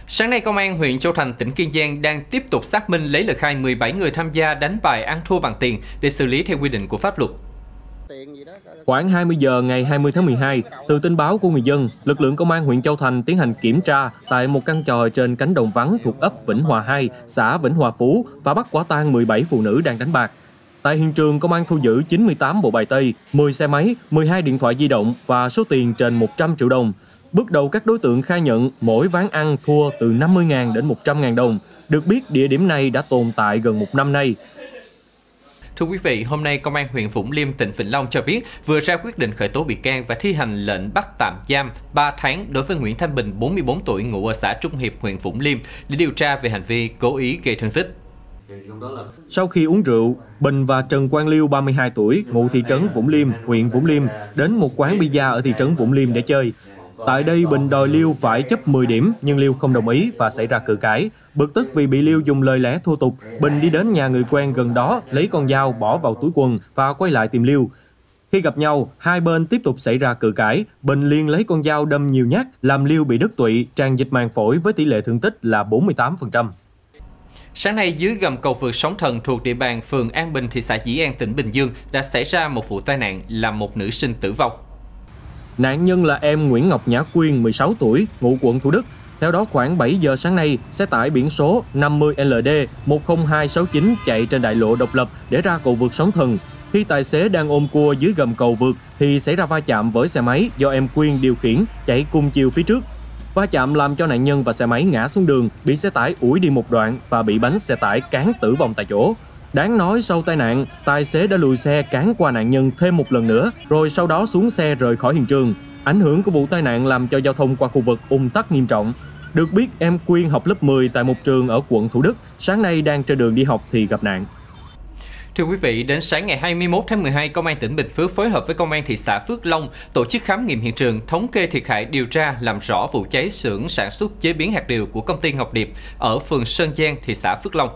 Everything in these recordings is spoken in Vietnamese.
Sáng nay, Công an huyện Châu Thành, tỉnh Kiên Giang đang tiếp tục xác minh lấy lời khai 17 người tham gia đánh bài ăn thua bằng tiền để xử lý theo quy định của pháp luật. Khoảng 20 giờ ngày 20 tháng 12, từ tin báo của người dân, lực lượng Công an huyện Châu Thành tiến hành kiểm tra tại một căn chòi trên cánh đồng vắng thuộc ấp Vĩnh Hòa 2, xã Vĩnh Hòa Phú và bắt quả tang 17 phụ nữ đang đánh bạc. Tại hiện trường, Công an thu giữ 98 bộ bài tây, 10 xe máy, 12 điện thoại di động và số tiền trên 100 triệu đồng. Bước đầu các đối tượng khai nhận mỗi ván ăn thua từ 50.000 đến 100.000 đồng. Được biết, địa điểm này đã tồn tại gần 1 năm nay. Thưa quý vị, hôm nay Công an huyện Vũng Liêm, tỉnh Vĩnh Long cho biết vừa ra quyết định khởi tố bị can và thi hành lệnh bắt tạm giam 3 tháng đối với Nguyễn Thanh Bình, 44 tuổi, ngụ ở xã Trung Hiệp, huyện Vũng Liêm để điều tra về hành vi cố ý gây thương tích. Sau khi uống rượu, Bình và Trần Quang Liêu, 32 tuổi, ngụ thị trấn Vũng Liêm, huyện Vũng Liêm, đến một quán bida ở thị trấn Vũng Liêm để chơi. Tại đây, Bình đòi Liêu phải chấp 10 điểm, nhưng Liêu không đồng ý và xảy ra cự cãi. Bực tức vì bị Liêu dùng lời lẽ thô tục, Bình đi đến nhà người quen gần đó, lấy con dao bỏ vào túi quần và quay lại tìm Liêu. Khi gặp nhau, hai bên tiếp tục xảy ra cự cãi. Bình liền lấy con dao đâm nhiều nhát, làm Liêu bị đứt tụy, tràn dịch màng phổi với tỷ lệ thương tích là 48%. Sáng nay, dưới gầm cầu vượt Sóng Thần thuộc địa bàn phường An Bình, thị xã Dĩ An, tỉnh Bình Dương đã xảy ra một vụ tai nạn làm một nữ sinh tử vong. Nạn nhân là em Nguyễn Ngọc Nhã Quyên, 16 tuổi, ngụ quận Thủ Đức. Theo đó, khoảng 7 giờ sáng nay, xe tải biển số 50LD 10269 chạy trên đại lộ Độc Lập để ra cầu vượt Sóng Thần. Khi tài xế đang ôm cua dưới gầm cầu vượt thì xảy ra va chạm với xe máy do em Quyên điều khiển chạy cùng chiều phía trước. Va chạm làm cho nạn nhân và xe máy ngã xuống đường, bị xe tải ủi đi một đoạn và bị bánh xe tải cán tử vong tại chỗ. Đáng nói sau tai nạn, tài xế đã lùi xe cán qua nạn nhân thêm một lần nữa, rồi sau đó xuống xe rời khỏi hiện trường. Ảnh hưởng của vụ tai nạn làm cho giao thông qua khu vực ùn tắc nghiêm trọng. Được biết, em Quyên học lớp 10 tại một trường ở quận Thủ Đức, sáng nay đang trên đường đi học thì gặp nạn. Thưa quý vị, đến sáng ngày 21 tháng 12, Công an tỉnh Bình Phước phối hợp với Công an thị xã Phước Long tổ chức khám nghiệm hiện trường, thống kê thiệt hại, điều tra làm rõ vụ cháy xưởng sản xuất chế biến hạt điều của công ty Ngọc Điệp ở phường Sơn Giang, thị xã Phước Long.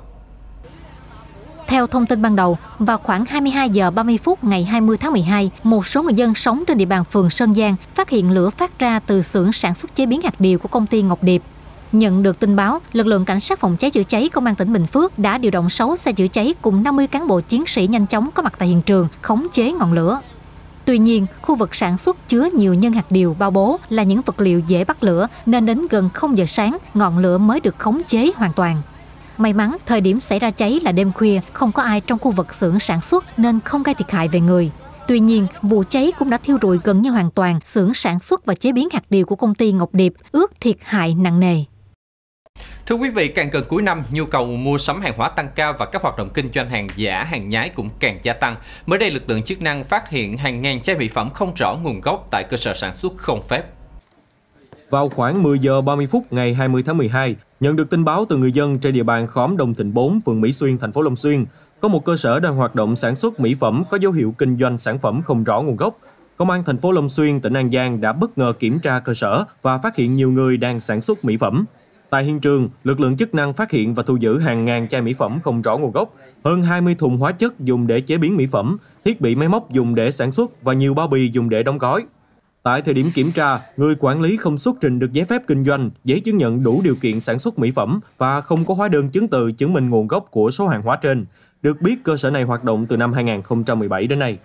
Theo thông tin ban đầu, vào khoảng 22 giờ 30 phút ngày 20 tháng 12, một số người dân sống trên địa bàn phường Sơn Giang phát hiện lửa phát ra từ xưởng sản xuất chế biến hạt điều của công ty Ngọc Điệp. Nhận được tin báo, lực lượng cảnh sát phòng cháy chữa cháy Công an tỉnh Bình Phước đã điều động 6 xe chữa cháy cùng 50 cán bộ chiến sĩ nhanh chóng có mặt tại hiện trường, khống chế ngọn lửa. Tuy nhiên, khu vực sản xuất chứa nhiều nhân hạt điều bao bố là những vật liệu dễ bắt lửa nên đến gần 0 giờ sáng, ngọn lửa mới được khống chế hoàn toàn. May mắn, thời điểm xảy ra cháy là đêm khuya, không có ai trong khu vực xưởng sản xuất nên không gây thiệt hại về người. Tuy nhiên, vụ cháy cũng đã thiêu rụi gần như hoàn toàn xưởng sản xuất và chế biến hạt điều của công ty Ngọc Điệp, ước thiệt hại nặng nề. Thưa quý vị, càng gần cuối năm, nhu cầu mua sắm hàng hóa tăng cao và các hoạt động kinh doanh hàng giả, hàng nhái cũng càng gia tăng. Mới đây, lực lượng chức năng phát hiện hàng ngàn chai mỹ phẩm không rõ nguồn gốc tại cơ sở sản xuất không phép. Vào khoảng 10 giờ 30 phút ngày 20 tháng 12, nhận được tin báo từ người dân trên địa bàn khóm Đông Thịnh 4, phường Mỹ Xuyên, thành phố Long Xuyên, có một cơ sở đang hoạt động sản xuất mỹ phẩm có dấu hiệu kinh doanh sản phẩm không rõ nguồn gốc. Công an thành phố Long Xuyên, tỉnh An Giang đã bất ngờ kiểm tra cơ sở và phát hiện nhiều người đang sản xuất mỹ phẩm. Tại hiện trường, lực lượng chức năng phát hiện và thu giữ hàng ngàn chai mỹ phẩm không rõ nguồn gốc, hơn 20 thùng hóa chất dùng để chế biến mỹ phẩm, thiết bị máy móc dùng để sản xuất và nhiều bao bì dùng để đóng gói. Tại thời điểm kiểm tra, người quản lý không xuất trình được giấy phép kinh doanh, giấy chứng nhận đủ điều kiện sản xuất mỹ phẩm và không có hóa đơn chứng từ chứng minh nguồn gốc của số hàng hóa trên. Được biết, cơ sở này hoạt động từ năm 2017 đến nay.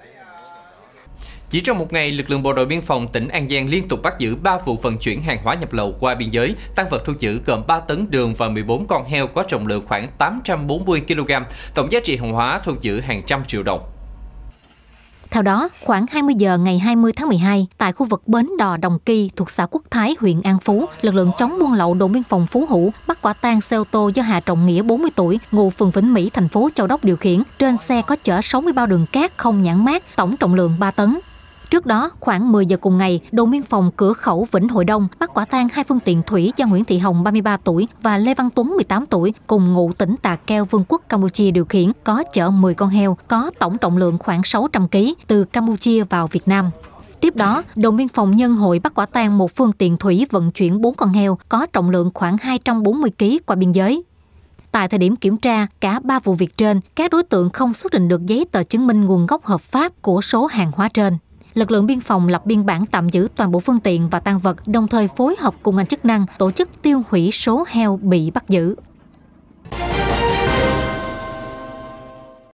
Chỉ trong một ngày, lực lượng bộ đội biên phòng tỉnh An Giang liên tục bắt giữ 3 vụ vận chuyển hàng hóa nhập lậu qua biên giới, tang vật thu giữ gồm 3 tấn đường và 14 con heo có trọng lượng khoảng 840 kg, tổng giá trị hàng hóa thu giữ hàng trăm triệu đồng. Theo đó, khoảng 20 giờ ngày 20 tháng 12, tại khu vực bến đò Đồng Kỳ thuộc xã Quốc Thái, huyện An Phú, lực lượng chống buôn lậu đồn biên phòng Phú Hữu bắt quả tang xe ô tô do Hà Trọng Nghĩa, 40 tuổi, ngụ phường Vĩnh Mỹ, thành phố Châu Đốc điều khiển. Trên xe có chở 60 bao đường cát không nhãn mác, tổng trọng lượng 3 tấn. Trước đó, khoảng 10 giờ cùng ngày, đồn biên phòng cửa khẩu Vĩnh Hội Đông bắt quả tang 2 phương tiện thủy do Nguyễn Thị Hồng, 33 tuổi và Lê Văn Tuấn, 18 tuổi, cùng ngụ tỉnh Tà Keo, Vương quốc Campuchia điều khiển, có chở 10 con heo, có tổng trọng lượng khoảng 600 kg từ Campuchia vào Việt Nam. Tiếp đó, đồn biên phòng Nhân Hội bắt quả tang một phương tiện thủy vận chuyển 4 con heo có trọng lượng khoảng 240 kg qua biên giới. Tại thời điểm kiểm tra, cả 3 vụ việc trên, các đối tượng không xuất trình được giấy tờ chứng minh nguồn gốc hợp pháp của số hàng hóa trên. lực lượng biên phòng lập biên bản tạm giữ toàn bộ phương tiện và tang vật, đồng thời phối hợp cùng ngành chức năng tổ chức tiêu hủy số heo bị bắt giữ.